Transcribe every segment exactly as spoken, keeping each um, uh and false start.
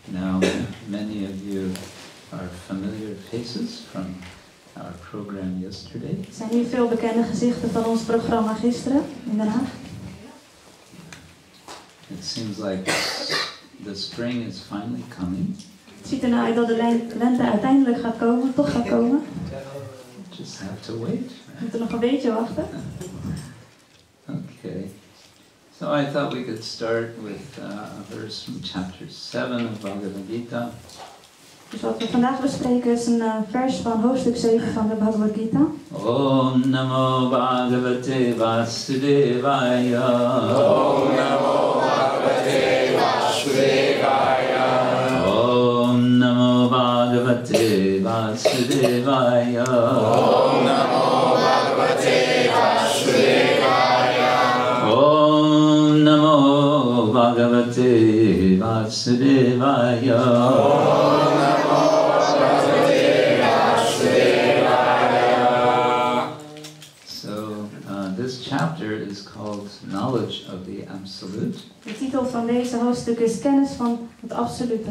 Now, many of you are familiar faces from our program yesterday. Er zijn hier veel bekende gezichten van ons programma gisteren in Den Haag. It seems like the spring is finally coming. Het ziet er nou uit dat de lente uiteindelijk gaat komen, toch gaat komen. Just have to wait. We moeten nog een beetje wachten. Okay. So I thought we could start with uh, a verse from chapter seven of Bhagavad Gita. Dus wat we vandaag bespreken is een uh, vers van hoofdstuk zeven van de Bhagavad Gita. Om Namo Bhagavate Vasudevaya. Om Namo Bhagavate Vasudevaya. Om Namo Bhagavate Vasudevaya. Om Namo Bhagavate Vasudevaya. Om Namo Bhagavate Vasudevaya. Om Namo Bhagavate Vasudevaya. So uh, this chapter is called Knowledge of the Absolute. De titel van deze hoofdstuk is Kennis van het Absolute.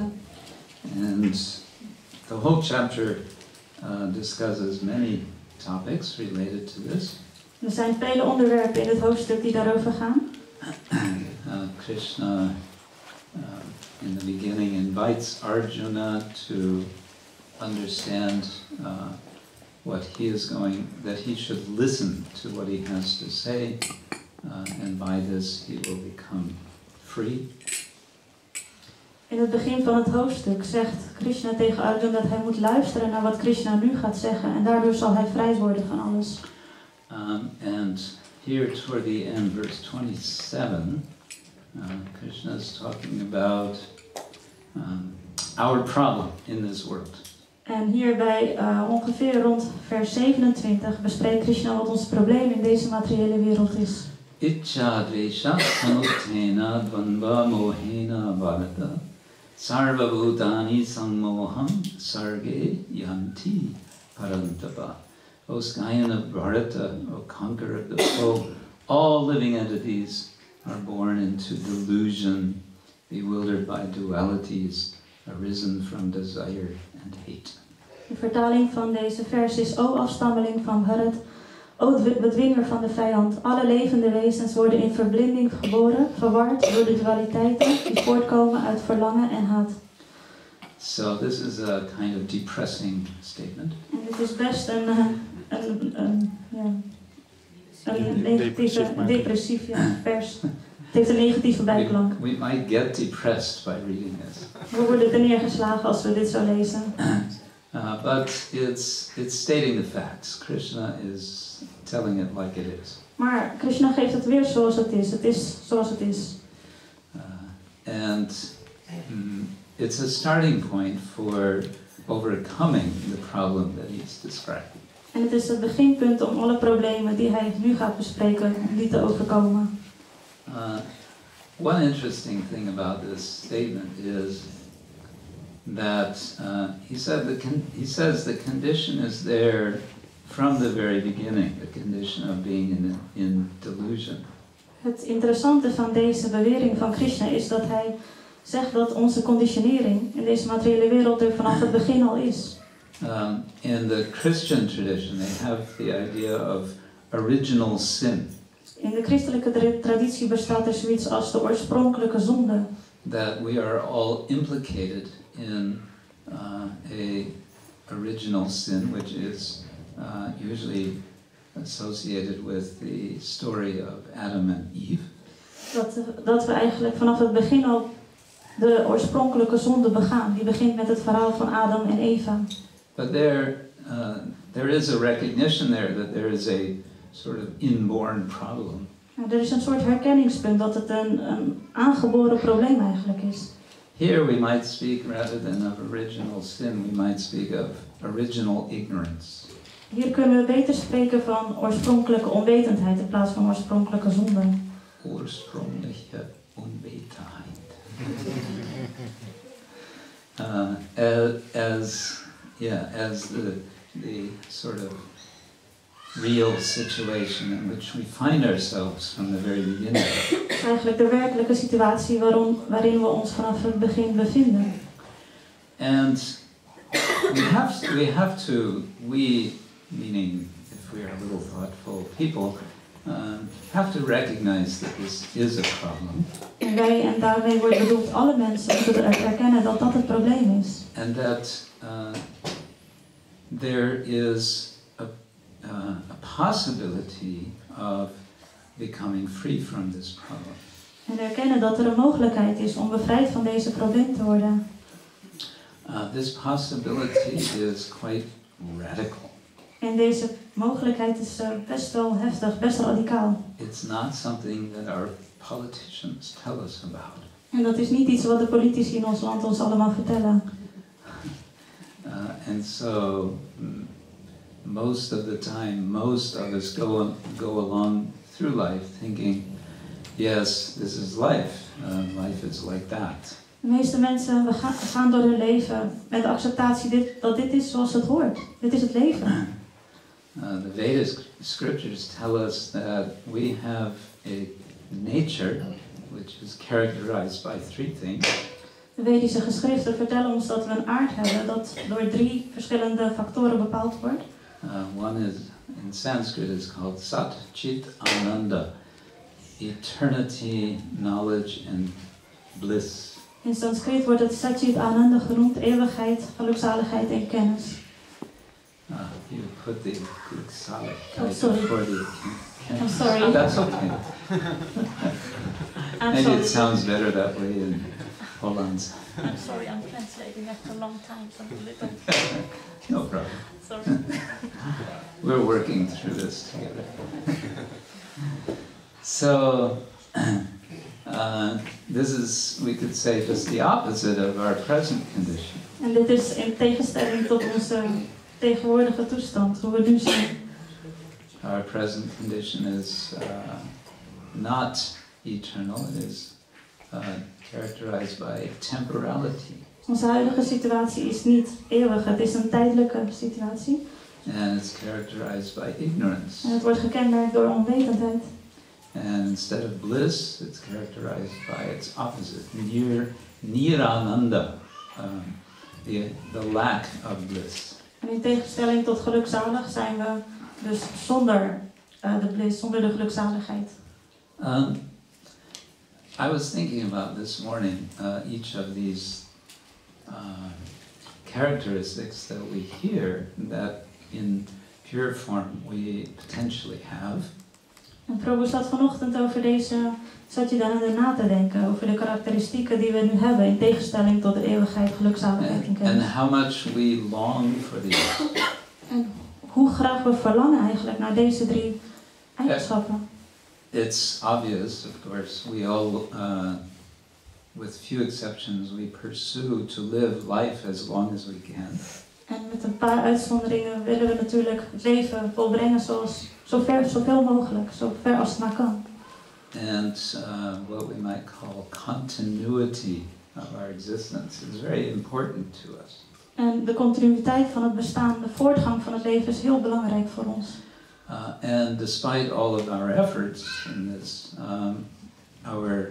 And the whole chapter uh, discusses many topics related to this. Er zijn vele onderwerpen in het hoofdstuk die daarover gaan. Uh, Krishna, uh, in the beginning, invites Arjuna to understand uh, what he is going, that he should listen to what he has to say, uh, and by this he will become free. In het begin van het hoofdstuk zegt Krishna tegen Arjuna dat hij moet luisteren naar wat Krishna nu gaat zeggen en daardoor zal hij vrij worden van alles. Um, and here toward the end, verse twenty-seven, uh, Krishna is talking about um, our problem in this world. En hierbij uh, ongeveer rond vers zevenentwintig bespreekt Krishna wat ons probleem in deze materiële wereld is. Icha dvesha samuttena dvandva mohena bharata sarva bhutani sammoham sarge yanti parantapa. O scion of Bharata, O conqueror of the foe, all living entities are born into delusion, bewildered by dualities, arisen from desire and hate. De vertaling van deze vers is: O afstammeling van Bharat, O bedwinger van de vijand, alle levende wezens worden in verblinding geboren, verward door de dualiteiten die voortkomen uit verlangen en haat. So this is a kind of depressing statement. En dit is best een, uh, een, een, ja, een negatieve, depressief ja, vers. Het heeft een negatieve bijklank. We, we might get depressed by reading this. We worden er neergeslagen als we dit zo lezen. Uh, but it's, it's stating the facts. Krishna is telling it like it is. Maar Krishna geeft het weer zoals het is. Het is zoals het is. Uh, and mm, it's a starting point for overcoming the problem that he's describing. En het is het beginpunt om alle problemen die hij nu gaat bespreken, om die te overkomen. Uh, one interesting thing about this statement is that uh, he said the con he says the condition is there from the very beginning, the condition of being in, in delusion. Het interessante van deze bewering van Krishna is dat hij zegt dat onze conditionering in deze materiële wereld er vanaf het begin al is. Um, in the Christian tradition, they have the idea of original sin. In de christelijke traditie bestaat er zoiets als de oorspronkelijke zonde. That we are all implicated in uh, a original sin, which is uh, usually associated with the story of Adam and Eve. Dat, dat we eigenlijk vanaf het begin al de oorspronkelijke zonde begaan. Die begint met het verhaal van Adam en Eva. But there, uh, there is a recognition there that there is a sort of inborn problem. Nou, er is een soort herkenningspunt dat het een, een aangeboren probleem eigenlijk is. Here we might speak, rather than of original sin, we might speak of original ignorance. Hier kunnen we beter spreken van oorspronkelijke onwetendheid in plaats van oorspronkelijke zonde. Ursprüngliche Unwetendheit. uh, as, yeah, as the, the sort of real situation in which we find ourselves from the very beginning. Eigenlijk de werkelijke situatie waarom, waarin we ons vanaf het begin bevinden. And we have we have to, we, meaning if we are a little thoughtful people, um, have to recognize that this is a problem. En wij, en daarmee wordt bedoeld alle mensen, moeten erkennen dat dat het probleem is. And that uh, there is a, uh, a possibility of becoming free from this problem. En erkennen dat er een mogelijkheid is om bevrijd van deze probleem te worden. Uh, this possibility is quite radical. En deze mogelijkheid is uh, best wel heftig, best radicaal. It's not something that our politicians tell us about. En dat is niet iets wat de politici in ons land ons allemaal vertellen. Uh, and so, mm, most of the time, most of us go go along through life thinking, yes, this is life. Uh, life is like that. De meeste mensen we gaan, gaan door hun leven met de acceptatie dit, dat dit is zoals het hoort. Dit is het leven. Uh, the Vedic scriptures tell us that we have a nature which is characterized by three things. De Vedische geschriften vertellen ons dat we een aard hebben dat door drie verschillende factoren bepaald wordt. Uh, one is, in Sanskrit, is called Sat Chit Ananda, eternity, knowledge, and bliss. In Sanskriet wordt het Satchit Ananda genoemd, eeuwigheid, gelukzaligheid en kennis. Uh, you put the Oh, sorry. for the. I'm sorry. That's okay. I'm Maybe sorry. it sounds better that way in Hollands. I'm sorry, I'm translating after a long time, so I'm a little... No problem. Sorry. We're working through this together. So, uh, this is, we could say, just the opposite of our present condition. En dit is in tegenstelling tot onze tegenwoordige toestand, hoe we nu zijn. Our present condition is uh, not eternal, it is uh, characterized by temporality. Onze huidige situatie is niet eeuwig, het is een tijdelijke situatie. And it's characterized by ignorance. En het wordt gekenmerkt door onwetendheid. And instead of bliss, it's characterized by its opposite, nir, nirananda, um, the, the lack of bliss. En in tegenstelling tot gelukzalig zijn we dus zonder uh, de bliss, zonder de gelukzaligheid. Um, I was thinking about this morning, uh, each of these uh, characteristics that we hear that in pure form we potentially have. En Prabhu zat vanochtend over deze Satchidananda na te denken, over de karakteristieken die we nu hebben, in tegenstelling tot de eeuwigheid, gelukzaligheid en And, and kennis. how much we long for these. En hoe graag we verlangen eigenlijk naar deze drie eigenschappen. It's obvious, of course, we all, uh, with few exceptions, we pursue to live life as long as we can. En met een paar uitzonderingen willen we natuurlijk het leven volbrengen zoals, zo ver, zoveel mogelijk, zo ver als het maar kan. And uh, what we might call continuity of our existence is very important to us. En de continuïteit van het bestaan, de voortgang van het leven is heel belangrijk voor ons. Uh, and despite all of our efforts in this, um, our,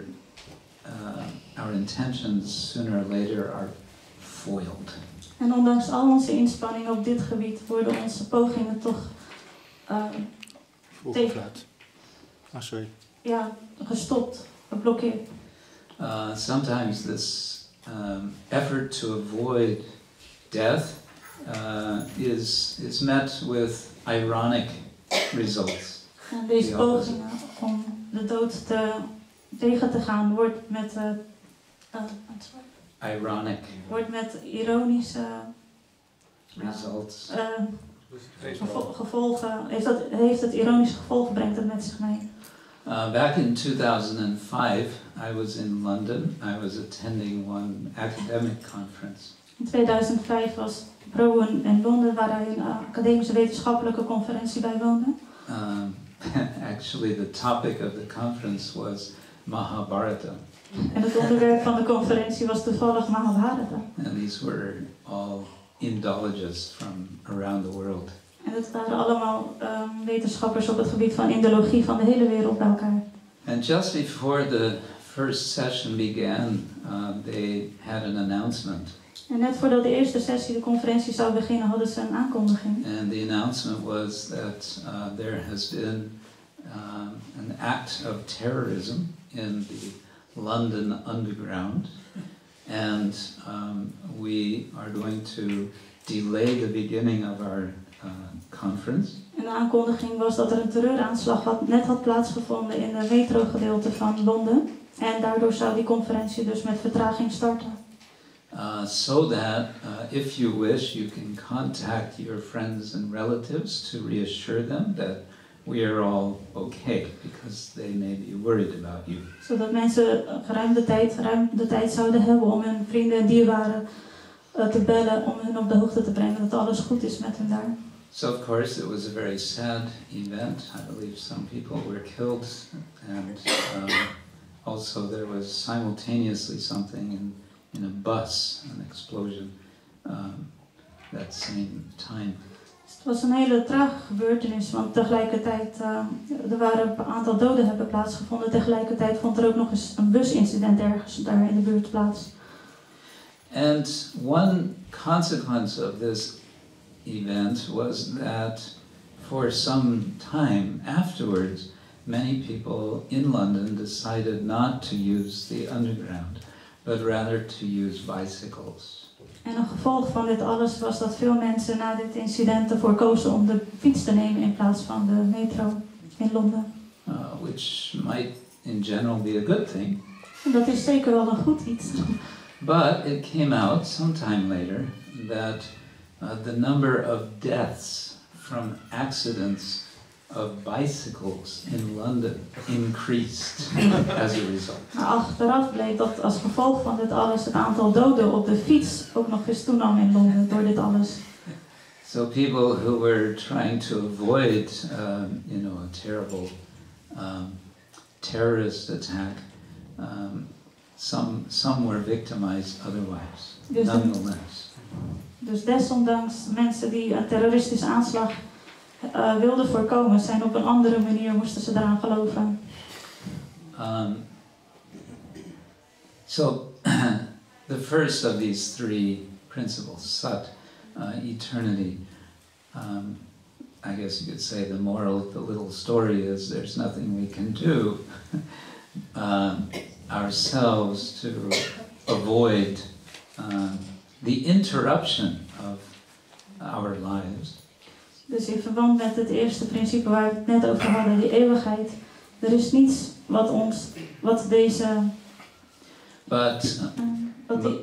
uh, our intentions sooner or later are foiled. En ondanks al onze inspanningen op dit gebied worden onze pogingen toch uh, Voorgevlaat. Ah, sorry. ja, gestopt, geblokkeerd. Uh, sometimes this um, effort to avoid death uh, is, is met with ironic results. En deze Ja, pogingen om de dood te, tegen te gaan wordt met, uh, uh, I'm sorry, Ironic wordt met ironische uh, results. uh, gevo gevolgen, heeft, dat, heeft het ironische gevolgen, brengt het met zich mee. Uh, back in two thousand five, I was in London. I was attending one academic conference. In tweeduizend vijf was Prabhu in Londen, waar hij een uh, academische wetenschappelijke conferentie bijwoonde. Um, actually, the topic of the conference was Mahabharata. En het onderwerp van de conferentie was toevallig Mahabharata. And these were all Indologists from around the world. En het waren allemaal um, wetenschappers op het gebied van Indologie van de hele wereld bij elkaar. And just before the first session began, uh, they had an announcement En net voordat de eerste sessie, de conferentie, zou beginnen, hadden ze een aankondiging. And the announcement was that uh, there has been um, an act of terrorism in the London Underground, and um, we are going to delay the beginning of our uh, conference. En de aankondiging was dat er een terreuraanslag had, net had plaatsgevonden in de metrogedeelte van Londen. En daardoor zou die conferentie dus met vertraging starten. Uh, so that uh, if you wish, you can contact your friends and relatives to reassure them that we are all okay, because they may be worried about you. Zodat mensen ruim de tijd, ruim de tijd zouden hebben om hun vrienden en dierbaren uh, te bellen, om hen op de hoogte te brengen dat alles goed is met hen daar. So of course it was a very sad event. I believe some people were killed, and um, also there was simultaneously something in, in a bus, an explosion, um, that same time. Het was een hele trage gebeurtenis, want tegelijkertijd, uh, er waren een aantal doden hebben plaatsgevonden. Tegelijkertijd vond er ook nog eens een busincident ergens daar in de buurt plaats. And one consequence of this event was that for some time afterwards, many people in London decided not to use the underground, but rather to use bicycles. En een gevolg van dit alles was dat veel mensen na dit incident ervoor kozen om de fiets te nemen in plaats van de metro in Londen. Uh, which might in general be a good thing. En dat is zeker wel een goed iets. But it came out sometime later that uh, the number of deaths from accidents of bicycles in London increased as a result. Maar achteraf bleek dat als gevolg van dit alles het aantal doden op de fiets ook nog eens toenam in Londen door dit alles. So people who were trying to avoid, um, you know, a terrible um, terrorist attack, um, some some were victimized otherwise, Dus, nonetheless. dus desondanks mensen die een terroristische aanslag uh, wilden voorkomen, zijn op een andere manier moesten ze daaraan geloven. Um, so the first of these three principles, Sat, uh, eternity. Um, I guess you could say the moral of the little story is there's nothing we can do um, ourselves to avoid um, the interruption of our lives. Dus in verband met het eerste principe waar we het net over hadden, die eeuwigheid. Er is niets wat ons, wat deze... But, Uh, wat die,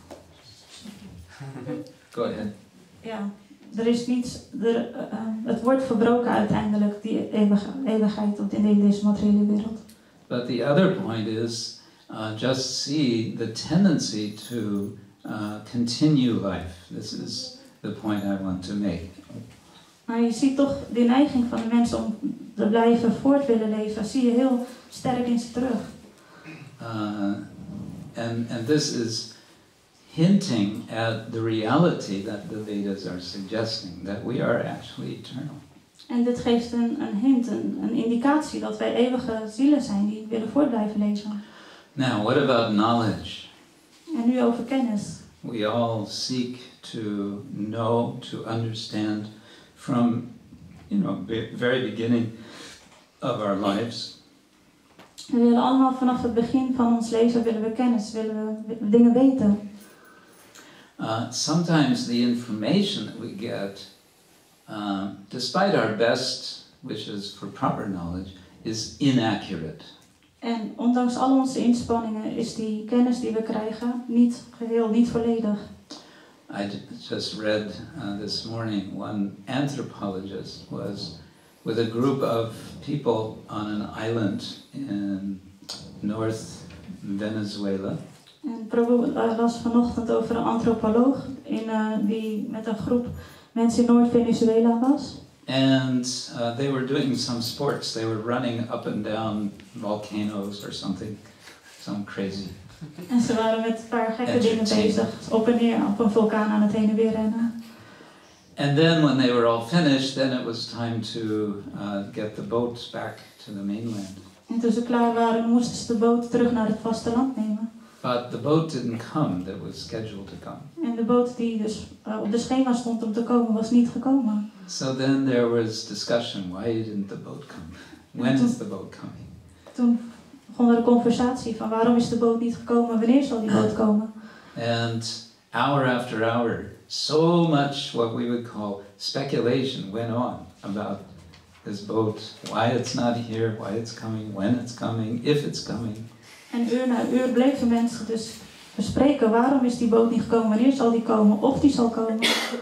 go ahead. ja, er is niets... Er, uh, het wordt verbroken uiteindelijk, die eeuwige, eeuwigheid op in deze materiële wereld. But the other point is, uh, just see the tendency to uh, continue life. This is the point I want to make. Maar je ziet toch die neiging van de mensen om te blijven voort willen leven, zie je heel sterk in ze terug. Uh, and, and this is hinting at the reality that the Vedas are suggesting, that we are actually eternal. En dit geeft een, een hint, een, een indicatie dat wij eeuwige zielen zijn die willen voort blijven leven. Now, what about knowledge? En nu over kennis. We all seek to know, to understand from, you know, be, very beginning of our lives. We willen allemaal vanaf het begin van ons leven willen we kennis, willen we dingen weten. Uh, sometimes the information that we get, uh, despite our best wishes for proper knowledge, is inaccurate. En ondanks al onze inspanningen is die kennis die we krijgen niet geheel, niet volledig. I just read uh, this morning one anthropologist was with a group of people on an island in North Venezuela. En Prabhu uh, las vanochtend over een antropoloog in, uh, die met een groep mensen in Noord-Venezuela was. And uh, they were doing some sports. They were running up and down volcanoes or something, some crazy. En ze waren met een paar gekke dingen bezig, op en neer op een vulkaan aan het heen en weer rennen. And then when they were all finished, then it was time to uh, get the boats back to the mainland. En toen ze klaar waren, moesten ze de boot terug naar het vasteland nemen. But the boat didn't come that was scheduled to come. En de boot die dus uh, op de schema stond om te komen, was niet gekomen. So then there was discussion, why didn't the boat come? When is the boat coming? Toen begon er een conversatie van waarom is de boot niet gekomen, wanneer zal die boot komen? And hour after hour, so much what we would call speculation went on about this boat, why it's not here, why it's coming, when it's coming, if it's coming. En uur na uur bleven mensen dus bespreken waarom is die boot niet gekomen, wanneer zal die komen, of die zal komen.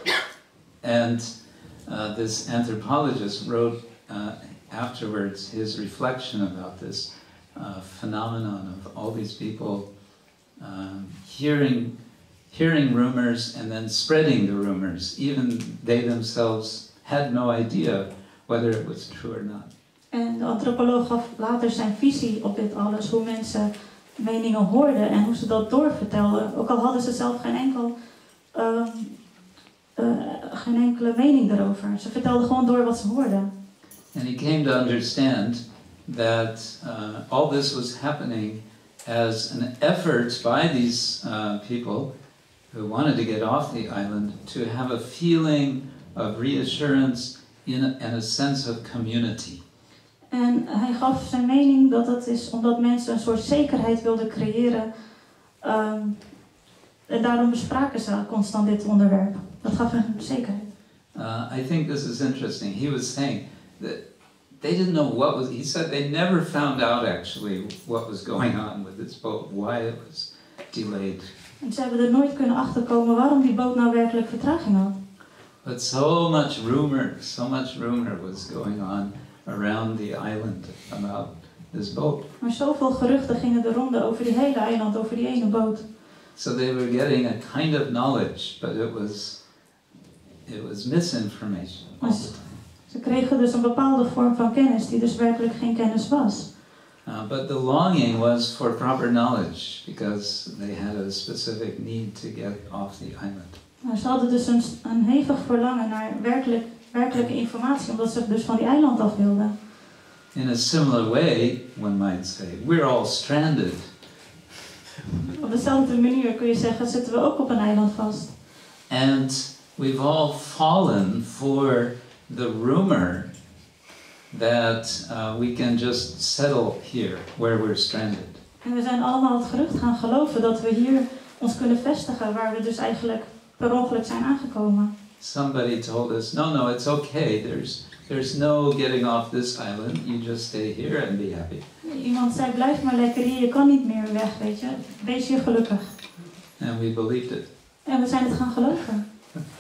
And uh, this anthropologist wrote uh, afterwards his reflection about this uh, phenomenon of all these people um, hearing, hearing rumors and then spreading the rumors. Even they themselves had no idea whether it was true or not. En de antropoloog gaf later zijn visie op dit alles, hoe mensen meningen hoorden en hoe ze dat doorvertelden. Ook al hadden ze zelf geen, enkel, uh, uh, geen enkele mening daarover. Ze vertelden gewoon door wat ze hoorden. And he came to understand that uh, all this was happening as an effort by these uh, people who wanted to get off the island to have a feeling of reassurance in a, and a sense of community. En hij gaf zijn mening dat het is omdat mensen een soort zekerheid wilden creëren. Um, en daarom bespraken ze constant dit onderwerp. Dat gaf hem zekerheid. Uh, I think this is interesting. He was saying that they didn't know what was, he said they never found out actually what was going on with this boat, why it was delayed. En ze hebben er nooit kunnen achterkomen waarom die boot nou werkelijk vertraging had. But so much rumor, so much rumor was going on around the island about this boat. Maar zoveel geruchten gingen de ronde over die hele eiland, over die ene boot. So they were getting a kind of knowledge, but it was it was misinformation all the time. Ze kregen dus een bepaalde vorm van kennis die dus werkelijk geen kennis was. Uh, but the longing was for proper knowledge because they had a specific need to get off the island. Maar ze hadden dus een, een hevig verlangen naar werkelijk, werkelijke informatie, omdat ze dus van die eiland af wilden. In a similar way, one might say, we're all stranded. Op dezelfde manier kun je zeggen, zitten we ook op een eiland vast. And we've all fallen for the rumor that uh, we can just settle here where we're stranded. En we zijn allemaal het gerucht gaan geloven dat we hier ons kunnen vestigen, waar we dus eigenlijk per ongeluk zijn aangekomen. Somebody told us, no, no, it's okay. There's there's no getting off this island. You just stay here and be happy. Iemand zei, blijf maar lekker hier, je kan niet meer weg, weet je. Wees hier gelukkig. And we believed it. En we zijn het gaan geloven.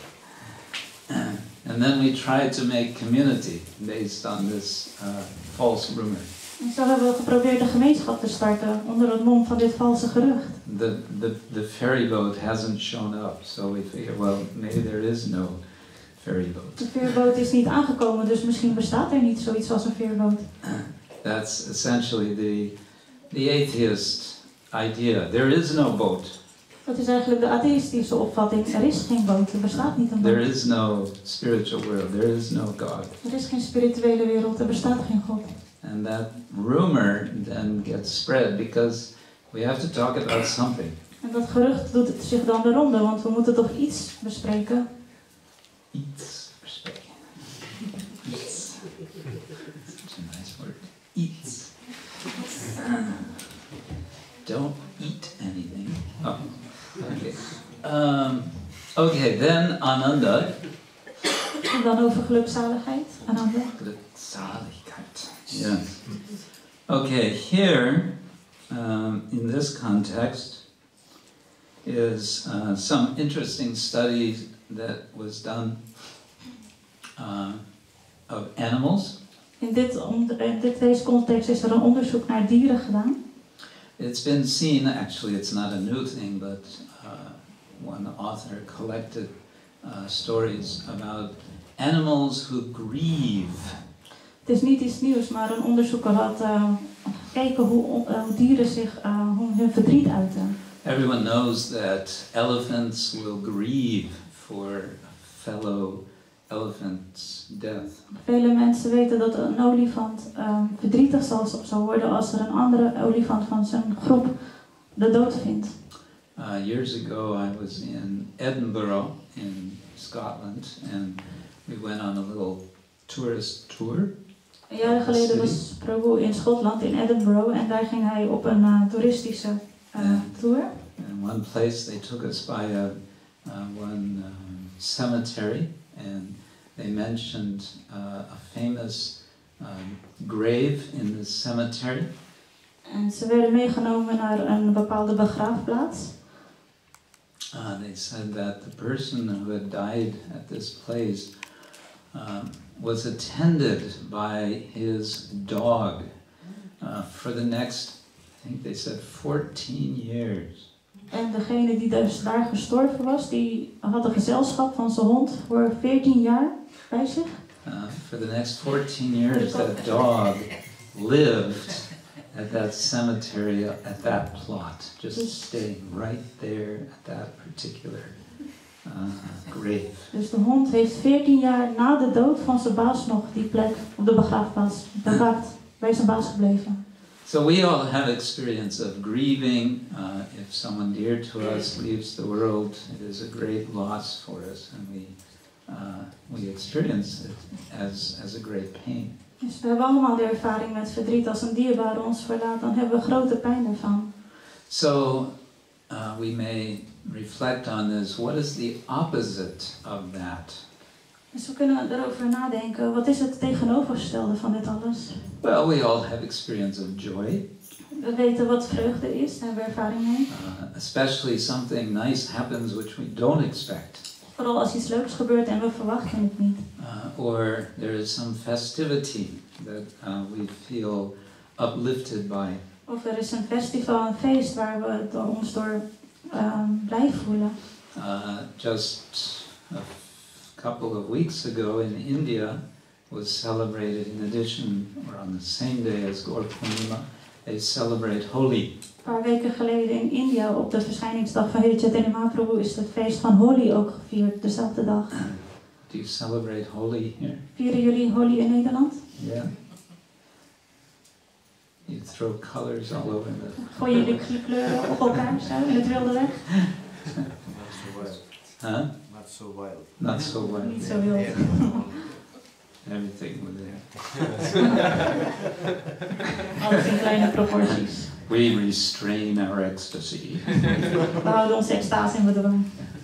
And then we tried to make community based on this uh, false rumor. En zo hebben we geprobeerd een gemeenschap te starten onder het mom van dit valse gerucht. The, the, the ferry boat hasn't shown up, so we figured, well, maybe there is no ferry boat. De veerboot is niet aangekomen, dus misschien bestaat er niet zoiets als een veerboot. That's essentially the, the atheist idea. There is no boat. Dat is eigenlijk de atheïstische opvatting. Er is geen boot, er bestaat niet een boot. There is no spiritual world. There is no God. Er is geen spirituele wereld, er bestaat geen God. And that rumor then gets spread because we have to talk about something. En dat gerucht doet het zich dan de ronde, want we moeten toch iets bespreken. Iets bespreken. Iets. Such a nice word. Iets. Don't eat anything. Oh, okay. Um, okay, then Ananda. En dan over gelukzaligheid. Ananda. Gelukzaligheid. Yeah. Okay, here, um, in this context, is uh, some interesting study that was done uh, of animals. In, dit, in dit, deze context is er een onderzoek naar dieren gedaan. It's been seen, actually it's not a new thing, but uh, one author collected uh, stories about animals who grieve. Het is niet iets nieuws, maar een onderzoeker had uh, gekeken hoe, uh, hoe dieren zich, uh, hoe hun verdriet uiten. Everyone knows that elephants will grieve for a fellow elephant's death. Vele mensen weten dat een olifant uh, verdrietig zal, zal worden als er een andere olifant van zijn groep de dood vindt. Uh, years ago, I was in Edinburgh in Scotland, and we went on a little tourist tour. Jaren geleden was Prabhu in Schotland, in Edinburgh, en daar ging hij op een uh, toeristische uh, Ja. tour. In one place, they took us by a uh, one um, cemetery, and they mentioned uh, a famous um, grave in the cemetery. En ze werden meegenomen naar een bepaalde begraafplaats. Uh, they said that the person who had died at this place um, was attended by his dog uh, for the next, I think they said, fourteen years. En degene die dus daar gestorven was, die had een gezelschap van zijn hond voor veertien jaar bij zich. Uh, for the next fourteen years, that dog lived at that cemetery, at that plot, just staying right there at that particular uh, grave. Dus de hond heeft veertien jaar na de dood van zijn baas nog die plek op de begraafplaats bewaakt, bij zijn baas gebleven. So we all have experience of grieving. Uh, if someone dear to us leaves the world, it is a great loss for us, and we uh, we experience it as as a great pain. Dus we hebben allemaal de ervaring met verdriet. Als een dierbare ons verlaat, dan hebben we grote pijn ervan. So uh, we may reflect on this. What is the opposite of that? Dus we kunnen erover nadenken. Wat is het tegenovergestelde van dit alles? Well, we all have experience of joy. We weten wat vreugde is, daar hebben we ervaring mee. Uh, especially something nice happens which we don't expect. Vooral als iets leuks gebeurt en we verwachten het niet. Uh, or there is some festivity that uh, we feel uplifted by. Of er is een festival, een feest waar we door ons door um, blij voelen. Uh, just a couple of weeks ago in India was celebrated in addition, or on the same day as Gaur Purnima, they celebrate Holi. Een paar weken geleden in India, op de verschijningsdag van Heer Chaitanya Mahaprabhu, is het feest van Holi ook gevierd, dezelfde dag. Do you celebrate Holi here? Vieren jullie Holi in Nederland? Yeah. You throw colors all over the... Gooien jullie kleuren op elkaar zo, in het wilde weg? Huh? Not so wild. Not so well. Niet zo wild. Everything was there. Alles in kleine proporties. We restrain our ecstasy. We houden onze extase in bedwang.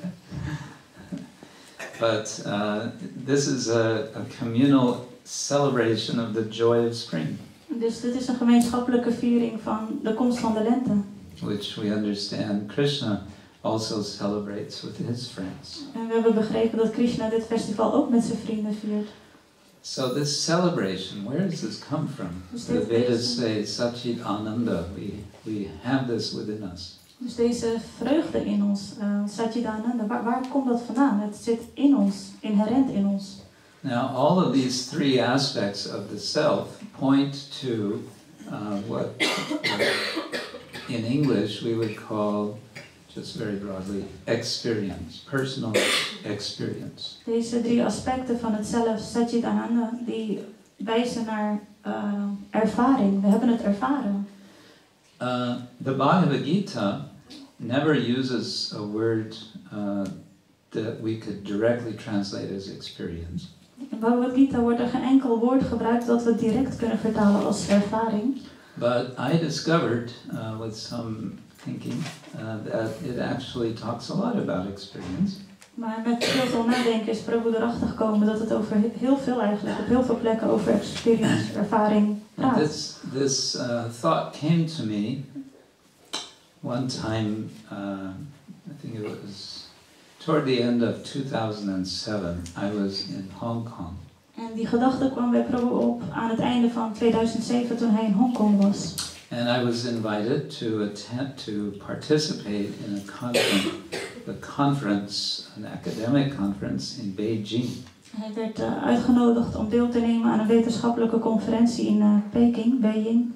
But uh, this is a, a communal celebration of the joy of spring, Dus dit is een gemeenschappelijke viering van de komst van de lente. which we understand Krishna also celebrates with his friends. En we hebben begrepen dat Krishna dit festival ook met zijn vrienden viert. So this celebration, where does this come from? The Vedas say Satchit Ananda. We, we have this within us. Dus deze vreugde in ons, uh, Satchidananda, waar, waar komt dat vandaan? Het zit in ons, inherent in ons. Now, all of these three aspects of the self point to uh, what, what in English we would call, just very broadly, experience, personal experience. Deze drie aspecten van het zelf, Satchidananda, die wijzen naar uh, ervaring. We hebben het ervaren. Uh, the Bhagavad Gita never uses a word uh, that we could directly translate as experience. In Bhagavad Gita wordt er geen enkel woord gebruikt dat we direct kunnen vertalen als ervaring. But I discovered uh, with some thinking uh, that it actually talks a lot about experience. Maar met heel veel nadenken is Prabhu erachter gekomen dat het over heel veel eigenlijk, op heel veel plekken over experience, ervaring praat. This, this uh, thought came to me one time, uh, I think it was toward the end of two thousand seven, I was in Hong Kong. En die gedachte kwam bij Prabhu op aan het einde van tweeduizend zeven toen hij in Hongkong was. And I was invited to attend, to participate in a conference, the conference, an academic conference in Beijing. Hij werd uh, uitgenodigd om deel te nemen aan een wetenschappelijke conferentie in uh, Peking, Beijing.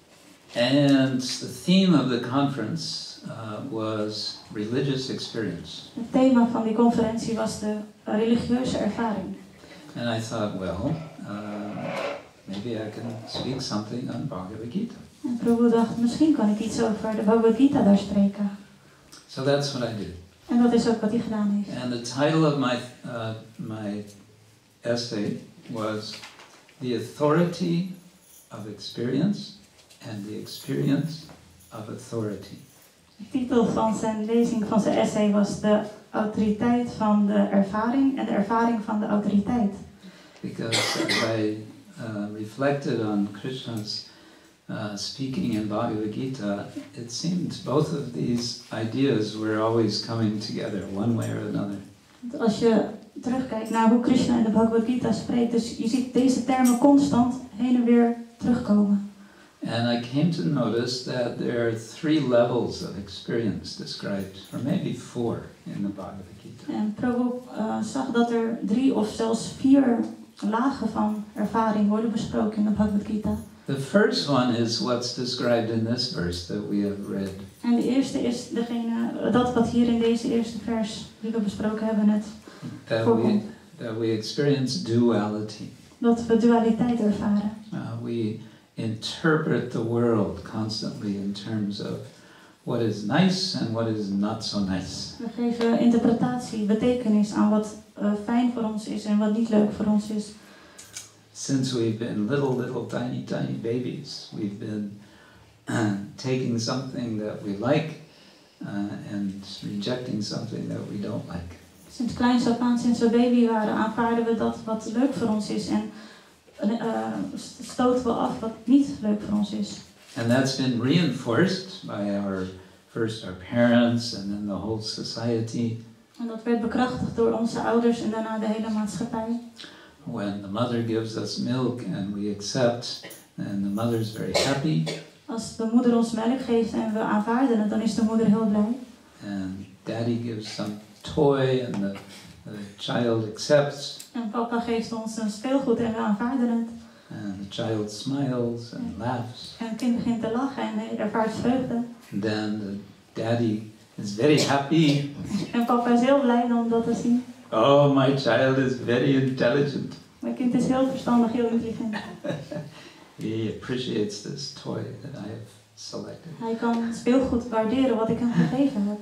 And the theme of the conference uh, was religious experience. Het thema van die conferentie was de uh, religieuze ervaring. And I thought, well, uh, maybe I can speak something on Bhagavad Gita. En Prabhu dacht, misschien kan ik iets over de Bhagavad Gita daar spreken. So that's what I did. En dat is ook wat hij gedaan heeft. And the title of my uh, my essay was The Authority of Experience and the Experience of Authority. De titel van zijn lezing, van zijn essay, was de autoriteit van de ervaring en de ervaring van de autoriteit. Because as I uh, reflected on Krishna's uh, speaking in Bhagavad Gita, it seemed both of these ideas were always coming together, one way or another. Als je terugkijkt naar hoe Krishna in de Bhagavad Gita spreekt, dus je ziet deze termen constant heen en weer terugkomen. And I came to notice that there are three levels of experience described, or maybe four, in the Bhagavad Gita. En Prabhu uh, zag dat er drie of zelfs vier lagen van ervaring worden besproken in de Bhagavad Gita. The first one is what's described in this verse that we have read. En de eerste is degene, dat wat hier in deze eerste vers die we besproken hebben net That we, voorkomt. that we experience duality. Dat we dualiteit ervaren. Uh, we interpret the world constantly in terms of what is nice and what is not so nice. We geven interpretatie, betekenis aan wat uh, fijn voor ons is en wat niet leuk voor ons is. Since we've been little, little, tiny, tiny babies, we've been uh, taking something that we like uh, and rejecting something that we don't like. Sinds kleins af aan, sinds we baby waren, aanvaarden we dat wat leuk voor ons is en uh, stoten we af wat niet leuk voor ons is. And that's been reinforced by our, first our parents and then the whole society. En dat werd bekrachtigd door onze ouders en daarna de hele maatschappij. When the mother gives us milk and we accept, and the mother's very happy. Als de moeder ons melk geeft en we aanvaarden het, dan is de moeder heel blij. And daddy gives some toy and the, the child accepts. En papa geeft ons een speelgoed en we aanvaarden het. And the child smiles and laughs. En het kind begint te lachen en hij ervaart vreugde. And then the daddy is very happy. En papa is heel blij om dat te zien. Oh, my child is very intelligent. Mijn kind is heel verstandig, heel intelligent. He appreciates this toy that I have selected. Hij kan speelgoed waarderen wat ik hem gegeven heb.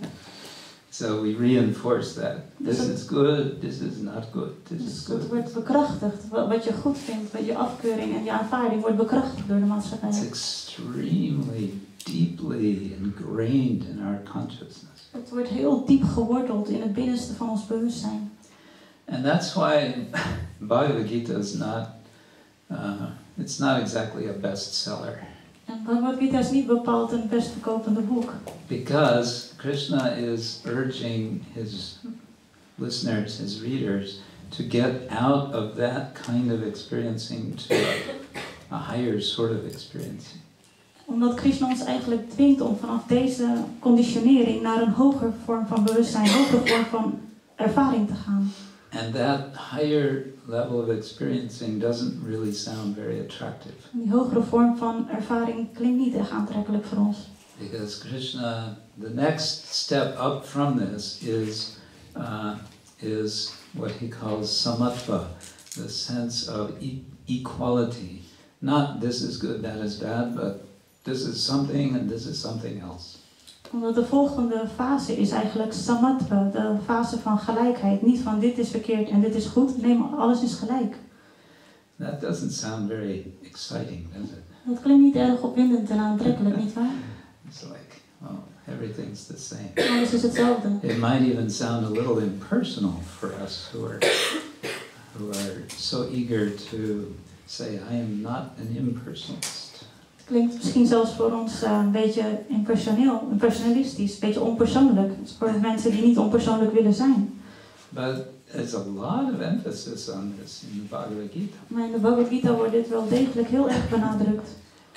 So we reinforce that. This Dus is good, this is not good, this is Dus good. het wordt bekrachtigd. Wa- Wat je goed vindt, wat je afkeuring en je aanvaarding wordt bekrachtigd door de maatschappij. It's extremely, deeply ingrained in our consciousness. Het wordt heel diep geworteld in het binnenste van ons bewustzijn. And that's why Bhagavad Gita is not, uh, it's not exactly a bestseller. En Bhagavad Gita is niet bepaald een best verkopende boek. Because Krishna is urging his listeners, his readers, to get out of that kind of experiencing to a, a higher sort of experiencing. Omdat Krishna ons eigenlijk dwingt om vanaf deze conditionering naar een hogere vorm van bewustzijn, een hogere vorm van ervaring te gaan. And that higher level of experiencing doesn't really sound very attractive. En die hogere vorm van ervaring klinkt niet echt aantrekkelijk voor ons. Because Krishna, the next step up from this is uh, is what he calls samatva, the sense of e- equality. Not this is good, that is bad, but this is something and this is something else. Omdat de volgende fase is eigenlijk samatva, de fase van gelijkheid. Niet van dit is verkeerd en dit is goed, nee, maar alles is gelijk. That doesn't sound very exciting, does it? Dat klinkt niet erg opwindend en aantrekkelijk, nietwaar? It's like, oh, everything's the same. Alles is hetzelfde. It might even sound a little impersonal for us who are who are so eager to say, I am not an impersonalist. Het klinkt misschien zelfs voor ons uh, een beetje impersoneel, impersonalistisch, een beetje onpersoonlijk. Het is voor mensen die niet onpersoonlijk willen zijn. But there's a lot of emphasis on this in the Bhagavad Gita. Maar in de Bhagavad Gita wordt dit wel degelijk heel erg benadrukt.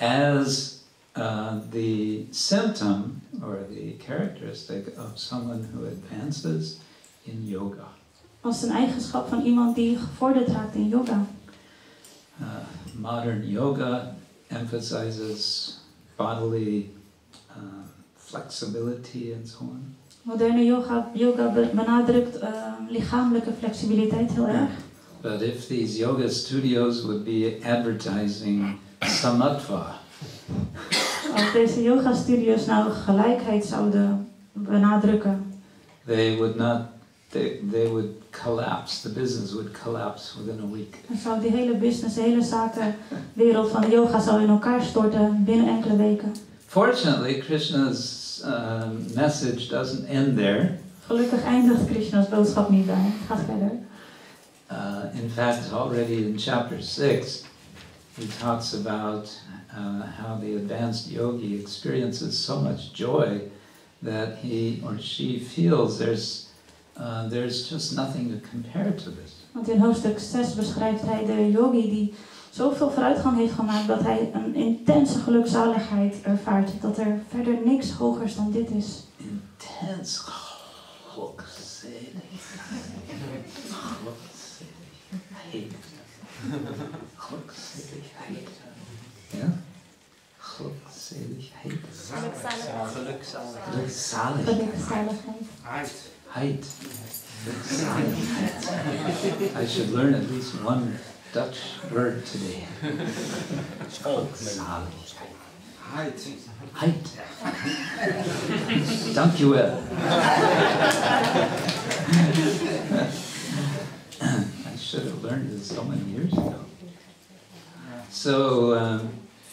As uh, the symptom or the characteristic of someone who advances in yoga. Als een eigenschap van iemand die gevorderd raakt in yoga. Uh, modern yoga emphasizes bodily uh, flexibility and so on. Moderne yoga, yoga benadrukt uh, lichamelijke flexibiliteit heel erg. But if these yoga studios would be advertising samatva, Als deze yoga-studios nou gelijkheid zouden benadrukken, they would not, they, they would collapse, the business would collapse within a week. dan zou die hele business, de hele zakenwereld van de yoga zou in elkaar storten binnen enkele weken. Fortunately, Krishna's um, message doesn't end there. Gelukkig eindigt Krishna's boodschap niet daar. Het gaat verder. Uh, in fact, already in chapter six, he talks about uh, how the advanced yogi experiences so much joy that he or she feels there's uh, there's just nothing to compare to this. Want in hoofdstuk zes beschrijft hij de yogi die zoveel vooruitgang heeft gemaakt dat hij een intense gelukzaligheid ervaart. Dat er verder niks hogers dan dit is. Intense gelukzaligheid. Gelukzaligheid. Ja? Gelukzaligheid. Gelukzaligheid. Gelukzaligheid. Gelukzaligheid. Heid. I should learn at least one Dutch word today. Gelukzaligheid. Heid. Heid. Dank je wel. I should have learned this so many years ago. So, um,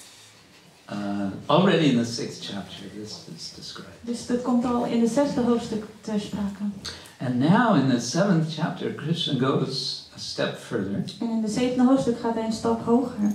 uh, already in the sixth chapter, this is described. Dus dat komt al in het zesde hoofdstuk ter sprake. And now in the seventh chapter, Krishna goes a step further. En in de zevende hoofdstuk gaat hij een stap hoger.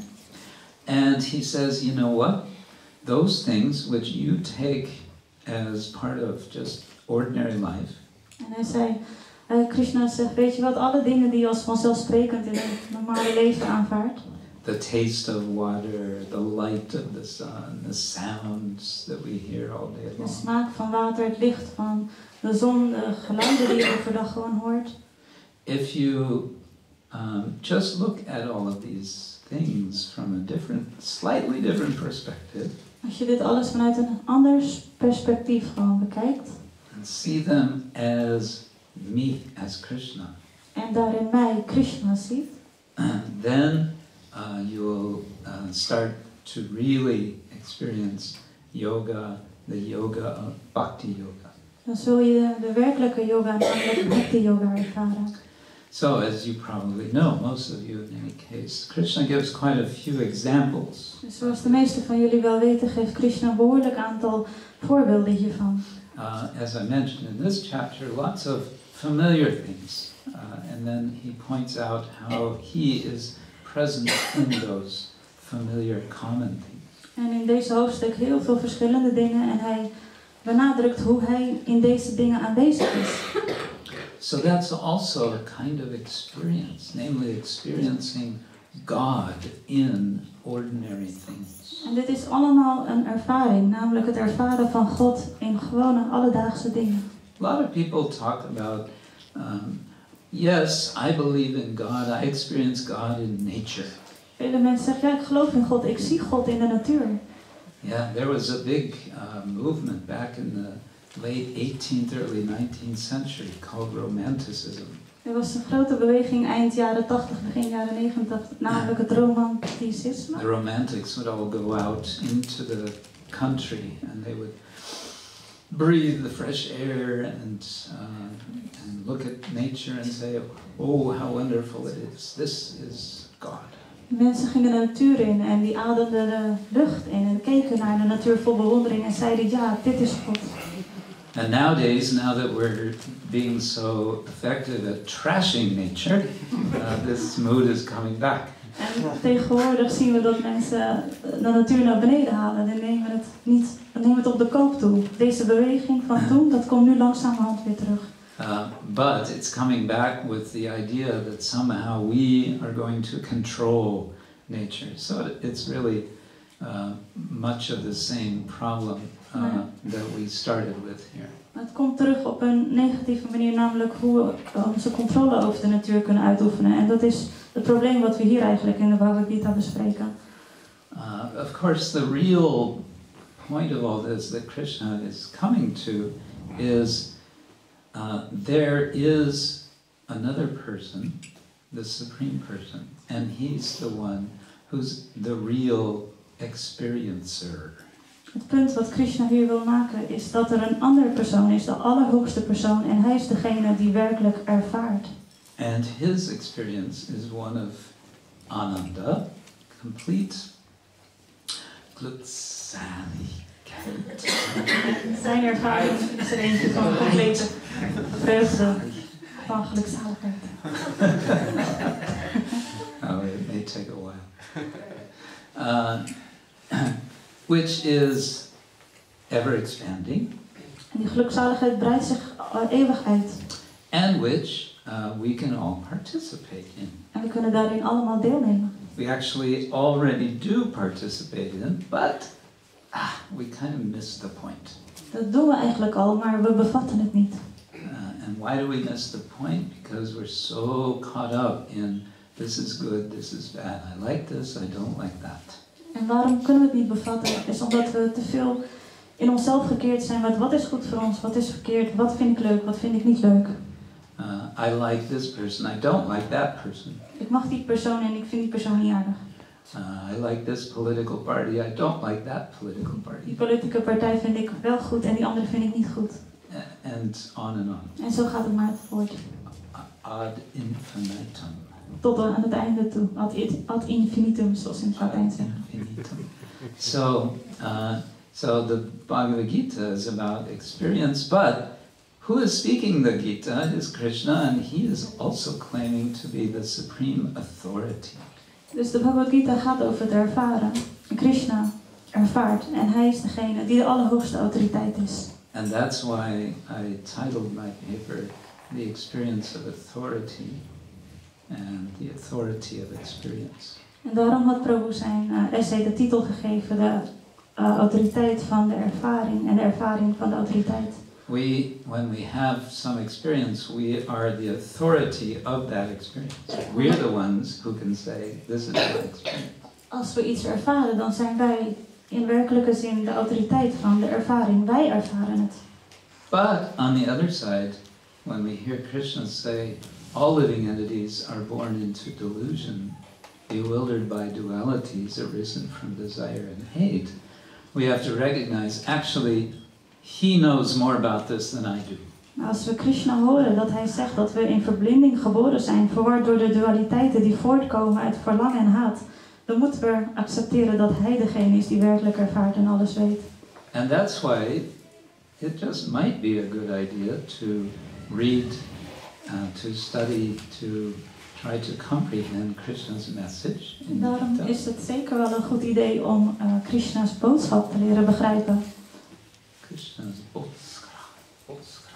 And he says, you know what? Those things which you take as part of just ordinary life. En hij zei, uh, Krishna zegt, weet je wat, alle dingen die je als vanzelfsprekend in het normale leven aanvaardt. The taste of water, the light of the sun, the sounds that we hear all day De long. smaak van water, het licht van de zon, de geluiden die je overdag gewoon hoort. If you um, just look at all of these things from a different, slightly different perspective, Als je dit alles vanuit een ander perspectief gewoon bekijkt. and see them as me, as Krishna, En daarin mij, Krishna, ziet. then uh, you will uh, start to really experience yoga, the yoga of bhakti yoga. Dan zul je de werkelijke yoga, namelijk bhakti yoga, ervaren. So, as you probably know, most of you in any case, Krishna gives quite a few examples. Dus zoals de meesten van jullie wel weten, geeft Krishna een behoorlijk aantal voorbeelden hiervan. Uh, as I mentioned in this chapter, lots of familiar things. Uh, and then he points out how he is present in those familiar common things. En in deze hoofdstuk heel veel verschillende dingen en hij benadrukt hoe hij in deze dingen aanwezig is. So that's also a kind of experience, namely experiencing God in ordinary things. En dit is allemaal een ervaring, namelijk het ervaren van God in gewone alledaagse dingen. A lot of people talk about, um, yes, I believe in God, I experience God in nature. Vele mensen zeggen, ja, ik geloof in God, ik zie God in de natuur. Yeah, there was a big uh, movement back in the late eighteenth, early nineteenth century called Romanticism. Er was een grote beweging eind jaren tachtig, begin jaren negentig, namelijk het romanticisme. The Romantics would all go out into the country and they would breathe the fresh air and, uh, and look at nature and say, oh, how wonderful it is. This is God. Mensen gingen de natuur in en die ademden de lucht in en keken naar de natuur vol bewondering en zeiden, ja, dit is God. And nowadays, now that we're being so effective at trashing nature, uh, this mood is coming back. En tegenwoordig zien we dat mensen de natuur naar beneden halen en nemen het niet, nemen het op de koop toe. Deze beweging van toen, dat komt nu langzamerhand weer terug. Uh, but it's coming back with the idea that somehow we are going to control nature. So it's really uh, much of the same problem uh, that we started with here. Het komt terug op een negatieve manier, namelijk hoe we onze controle over de natuur kunnen uitoefenen. En dat is het probleem wat we hier eigenlijk in de Bhagavad Gita bespreken. Uh, of course, the real point of all this that Krishna is coming to is uh, there is another person, the supreme person, and he's the one who's the real experiencer. Het punt wat Krishna hier wil maken is dat er een andere persoon is, de allerhoogste persoon, en hij is degene die werkelijk ervaart. And his experience is one of ananda, complete glutsaligkeit. Zijn ervaring is er eentje van complete vreugde, van gelukzaligheid. Oh, it may take a while. Uh, which is ever expanding. En die gelukzaligheid breidt zich eeuwig uit. And which uh, we can all participate in. En we kunnen daarin allemaal deelnemen. We actually already do participate in, but ah, we kind of miss the point. Dat doen we eigenlijk al, maar we bevatten het niet. Uh, and why do we miss the point? Because we're so caught up in this is good, this is bad, I like this, I don't like that. En waarom kunnen we het niet bevatten? Is omdat we te veel in onszelf gekeerd zijn met wat is goed voor ons, wat is verkeerd, wat vind ik leuk, wat vind ik niet leuk. Uh, I like this person, I don't like that person. Ik mag die persoon en ik vind die persoon niet aardig. Uh, I like this political party, I don't like that political Die party. politieke partij vind ik wel goed en die andere vind ik niet goed. A- And on and on. En zo gaat het maar voort. Ad infinitum. Tot aan het einde toe. Ad, ad infinitum, zoals in het Latijn Ad zeggen. infinitum. So, uh, so the Bhagavad Gita is about experience, but who is speaking the Gita is Krishna, and he is also claiming to be the supreme authority. Dus de Bhagavad Gita gaat over het ervaren. Krishna ervaart en hij is degene die de allerhoogste autoriteit is. And that's why I titled my paper The Experience of Authority and the Authority of Experience. En daarom had Prabhu zijn uh, essay de titel gegeven, de uh, autoriteit van de ervaring en de ervaring van de autoriteit. We, when we have some experience, we are the authority of that experience. We're the ones who can say, this is my experience. Als we iets ervaren, dan zijn wij in werkelijke zin de autoriteit van de ervaring. Wij ervaren het. But on the other side, when we hear Krishna say, all living entities are born into delusion, bewildered by dualities arisen from desire and hate, we have to recognize, actually, he knows more about this than I do. Als we Krishna horen dat hij zegt dat we in verblinding geboren zijn, verward door de dualiteiten die voortkomen uit verlangen en haat, dan moeten we accepteren dat hij degene is die werkelijk ervaart en alles weet. And that's why it just might be a good idea to read, uh, to study, to try to comprehend Krishna's message. En daarom is het zeker wel een goed idee om uh, Krishna's boodschap te leren begrijpen. Krishna's Botskra. Botskra.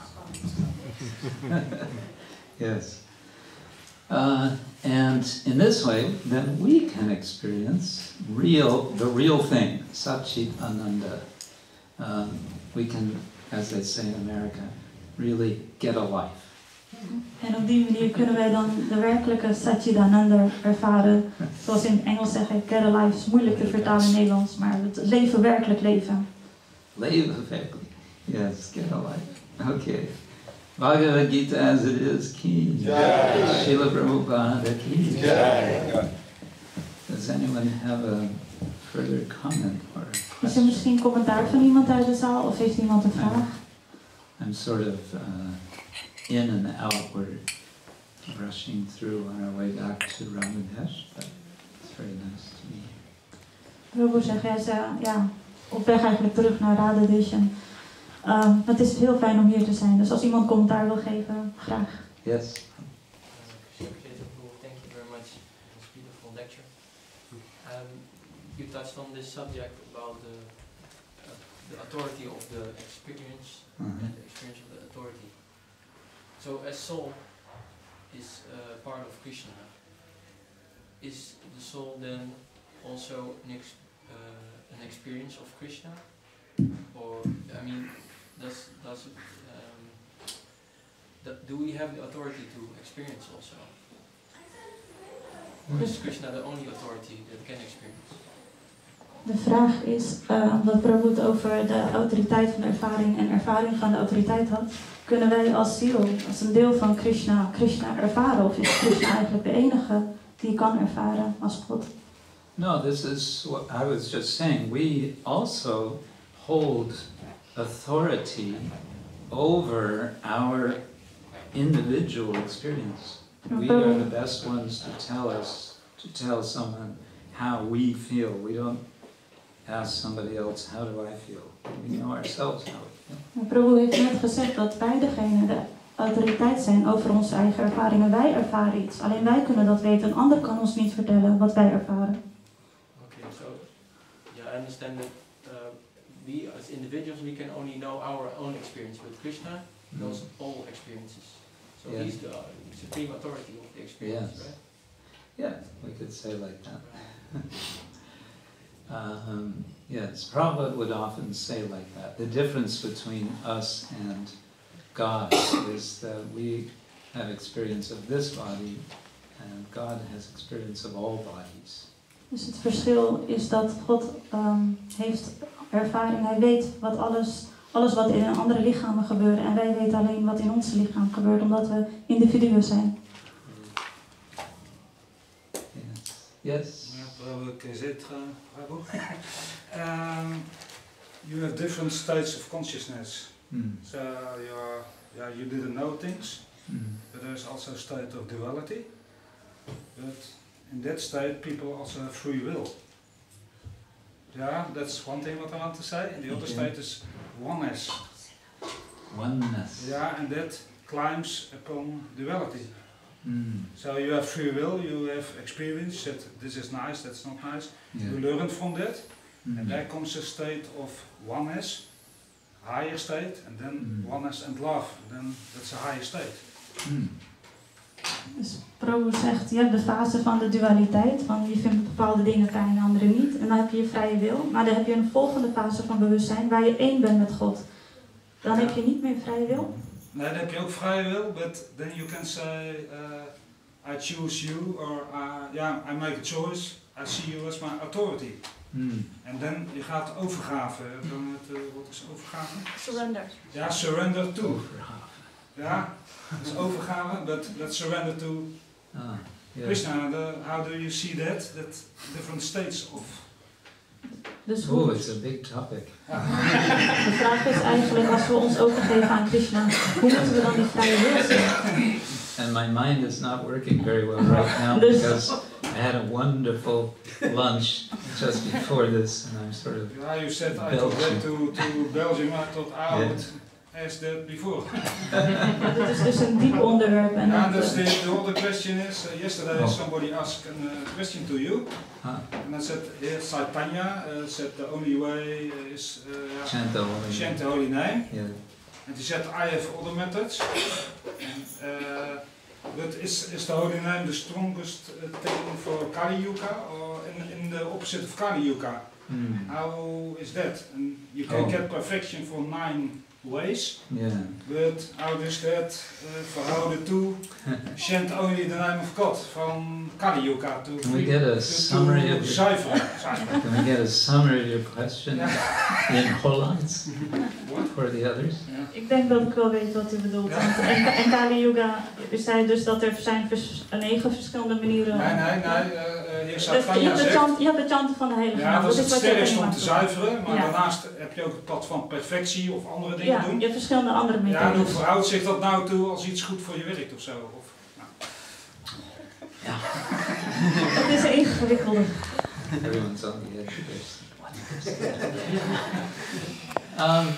Yes. Uh, and in this way, then we can experience real, the real thing, Satchit Ananda. Um, we can, as they say in America, really get a life. En op die manier kunnen wij dan de werkelijke Satchidananda ervaren. Zoals in het Engels zeggen, get a life is moeilijk te vertalen in Nederlands, maar het leven werkelijk leven. Leven werkelijk. Yes, get a life. Okay. Bhagavad Gita as it is, ki. Jai. Srila Prabhupada ki. Jai. Does anyone have a further comment or Is er question? misschien commentaar van iemand uit de zaal of heeft iemand een vraag? I'm sort of uh, in and out. We're rushing through on our way back to Ramadesh, but it's very nice to be here. Prabhu zegt, hij is uh, ja, op weg eigenlijk terug naar Radhadesh. En um, het is heel fijn om hier te zijn, dus als iemand commentaar wil geven, graag. Yes. Thank you very much for this beautiful lecture. Um, you touched on this subject about the, uh, the authority of the experience Mhm. and the experience of the authority. So as soul is uh, part of Krishna, is the soul then also an, ex uh, an experience of Krishna? Or, I mean, does, does it, um, th- do we have the authority to experience also? Or is Krishna the only authority that can experience? De vraag is, uh, omdat Prabhu het over de autoriteit van de ervaring en ervaring van de autoriteit had, kunnen wij als ziel, als een deel van Krishna, Krishna ervaren? Of is Krishna eigenlijk de enige die kan ervaren als God? No, this is what I was just saying. We also hold authority over our individual experience. We are the best ones to tell us, to tell someone how we feel. We don't ask somebody else, how do I feel? We know ourselves how we feel. Prabhu heeft net gezegd dat wij degene de autoriteit zijn over onze eigen ervaringen. Wij ervaren iets. Alleen wij kunnen dat weten. Een ander kan ons niet vertellen wat wij ervaren. Okay, so yeah, I understand that uh, we as individuals we can only know our own experience, but Krishna knows all experiences. So Yeah. he's the uh, supreme authority of the experience, Yes. right? Yeah, we could say like that. um, yes, Prabhupada would often say like that. The difference between us and God is that we have experience of this body and God has experience of all bodies. Dus het verschil is dat God um, heeft ervaring. Hij weet wat alles, alles wat in andere lichamen gebeurt. En wij weten alleen wat in ons lichaam gebeurt, omdat we individuen zijn. Yes. Yes. Prabhu, can I say it, uh, Prabhu? um, you have different states of consciousness. Mm. So you're, yeah, you didn't know things, Mm. but there's also a state of duality. But in that state, people also have free will. Yeah, that's one thing what I want to say. And the other Okay. state is oneness. Oneness. Yeah, and that climbs upon duality. Mm. So you have free will, you have experience that this is nice, that's not nice. Yeah. You learn from that, Mm. and there comes a state of oneness, higher state, and then Mm. oneness and love. Then that's a higher state. Mm. Dus Prabhu zegt, je hebt de fase van de dualiteit, van je vindt bepaalde dingen fijn en andere niet. En dan heb je je vrije wil, maar dan heb je een volgende fase van bewustzijn waar je één bent met God. Dan heb je niet meer vrije wil. Nee, dan heb je ook vrije wil, but then you can say, uh, I choose you, or uh, yeah, I make a choice, I see you as my authority. Mm. En dan je gaat overgave, dan het, uh, wat is overgave? Surrender. Ja, surrender to. Overgave. Ja, dat is overgave, but let's surrender to Ah, yeah. Krishna. The, how do you see that? That different states of... Dus Oh, hoe, it's a big topic. de vraag is eigenlijk, als we ons overgeven aan Krishna, hoe moeten we dan die vrije wil zien? And my mind is not working very well right now Dus- because I had a wonderful lunch just before this, and I'm sort of Yeah, you said I took that to, to Belgium, I thought I would ask that before. Dit is dus een diep onderwerp. En And dat, that's the, eh, the other question is, uh, yesterday Oh. somebody asked a uh, question to you, huh, and I said, here Chaitanya uh, said the only way is uh, chant the holy chant the holy name. Yeah. And he said, I have other methods. And, uh, but is, is the holy name the strongest uh, thing for Kali Yuga, or in, in the opposite of Kali Yuga? Mm. How is that? And you can Oh. get perfection for nine ways, Yeah. but how does that uh, verhouden to chant only the name of God from Kali Yuga to Can we get a to, summary to of your, zuiveren? Zuiveren. can we get a summary of your question in Hollands What? for the others? Yeah. ik denk dat ik wel weet wat u bedoelt. Ja. Want en, en Kali Yuga, u zei dus dat er zijn vers, negen verschillende manieren. Nee, nee, nee. Uh, uh, hier Dus je, Chaitanya hebt de zegt. chant, je hebt de chanten van de heilige Ja, naam. dat is het wat jij sterkste om meemaakt. te zuiveren, maar Ja. daarnaast heb je ook het pad van perfectie of andere dingen Ja, doen. je hebt verschillende andere Ja, en hoe methodes. verhoudt zich dat nou toe als iets goed voor je werkt of zo? Of, nou. Het is een ingewikkelde. Everyone's on the edge of this. What is that? um,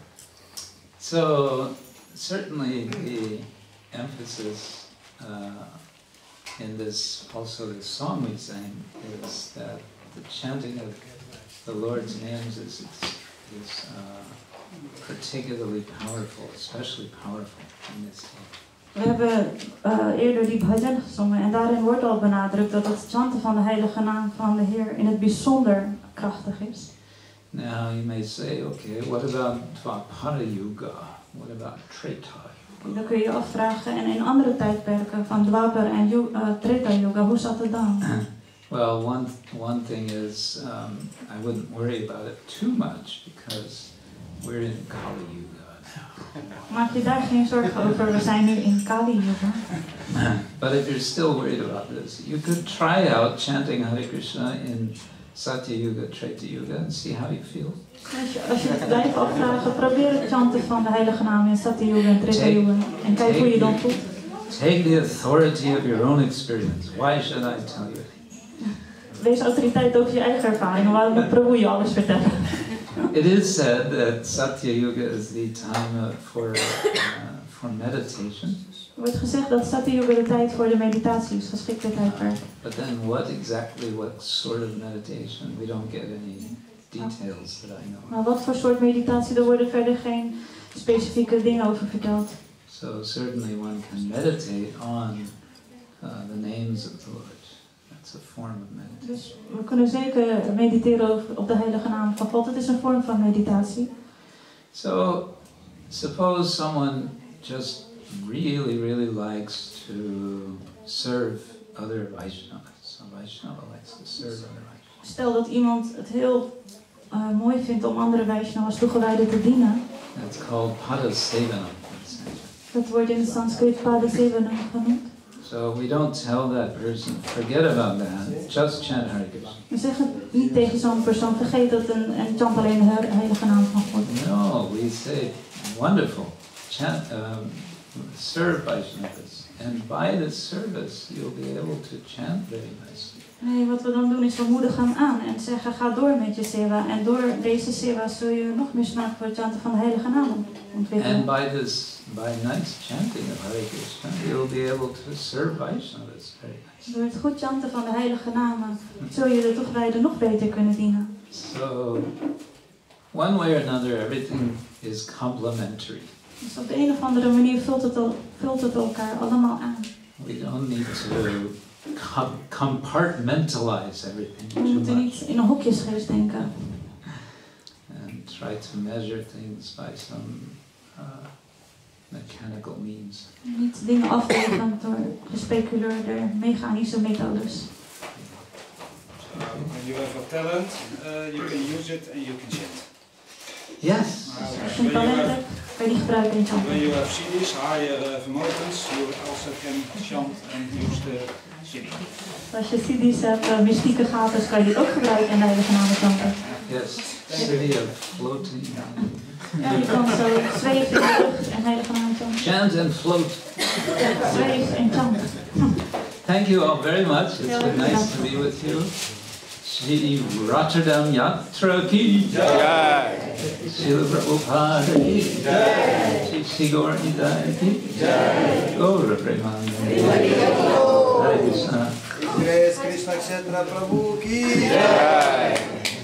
so certainly the emphasis uh, in this, also this song we sang, is that the chanting of the Lord's names is is uh, particularly powerful, especially powerful in this day. We hebben uh, eerder die bhajan gezongen en daarin wordt al benadrukt dat het chanten van de heilige naam van de Heer in het bijzonder krachtig is. Now you may say, okay, what about Dwapara Yuga? What about Treta Yuga? Dan kun je je afvragen, en in andere tijdperken van Dwapar en Yu- uh, Treta Yuga, hoe zat het dan? Well, one one thing is um, I wouldn't worry about it too much because we're in Kali Yuga now. Maak je daar geen zorgen over, we zijn nu in Kali Yuga. But if you're still worried about this, you could try out chanting Hare Krishna in Satya Yuga, Treta Yuga, and see how you feel. Als je, als je het blijft afvragen, probeer het chanten van de heilige naam in Satya Yuga en Treta Yuga. En kijk hoe je dan voelt. Take the authority of your own experience. Why should I tell you? Wees autoriteit over je eigen ervaringen. Waarom moet Prabhu je alles vertellen? It is said that Satya Yuga is the time uh, for uh, for meditation. Er wordt gezegd dat Satya Yuga de tijd voor de meditatie is, geschikte tijdperk. But then, what exactly, what sort of meditation? We don't get any details that I know. Maar wat voor soort meditatie? Er worden verder geen specifieke dingen over verteld. So certainly one can meditate on uh, the names of the Lord. That's a form of meditation. Dus we kunnen zeker mediteren over, op de heilige naam van God. Het is een vorm van meditatie. So, suppose someone just really, really likes to serve other Vaishnavas. A Vaishnava likes to serve other Vaishnavas. Stel dat iemand het heel uh, mooi vindt om andere Vaishnavas toegewijden te dienen. That's called Padasevanam. Dat wordt in het Sanskriet Padasevanam genoemd. So we don't tell that person, forget about that, just chant Hare Krishna. We zeggen niet tegen zo'n persoon, vergeet dat en, en chant alleen de heilige naam van God. No, we say, wonderful, chant, um, serve Vaishnavas. And by this service, you'll be able to chant very nicely. Nee, wat we dan doen is we moedigen hem aan en zeggen ga door met je seva. En door deze seva zul je nog meer smaak voor het chanten van de heilige naam ontwikkelen. And by this, by nice chanting of Hare Krishna, you'll be able to serve Vaishnavas very nicely. Door het goed chanten van de heilige namen zul je de toegewijden nog beter kunnen dienen. So, one way or another, everything is complementary. Dus op de een of andere manier vult het, al, vult het elkaar allemaal aan. We don't need to com compartmentalize everything We too moeten much niet in hokjesgeest denken. and try to measure things by some uh, mechanical means. Niet dingen afwegen door gespeculeerde mechanische methodes. Uh, when you have a talent, uh, you can use it and you can chant. Yes. Uh, Als je een when, you talent have, hebt, kan je die gebruiken in chanten. when you have C Ds, higher uh, vermogens, you also can chant and use the C D. Als je C D's hebt, uh, mystieke gaven, kan je dit ook gebruiken en de heilige namen chanten. Yes. City of floating. Ja, je kan zo zweven in de lucht en heilige naam chanten. Chant and float. Zweef en chant. Thank you all very much. It's been nice to be with you. Shri Rotterdam Yatra Ki Jai. Srila Prabhupada Ki Jai. Shri Gaur Nidai Ki Jai. Gaura Premanandi. Hare Krishna. Krishna Kshetra Prabhu ki Jai.